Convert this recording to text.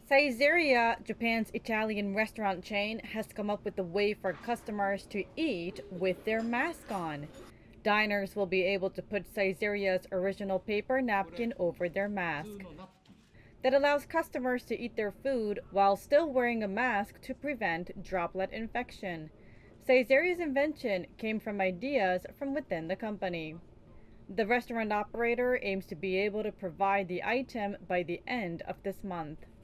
Saizeriya, Japan's Italian restaurant chain, has come up with a way for customers to eat with their mask on. Diners will be able to put Saizeriya's original paper napkin over their mask. That allows customers to eat their food while still wearing a mask to prevent droplet infection. Saizeriya's invention came from ideas from within the company. The restaurant operator aims to be able to provide the item by the end of this month.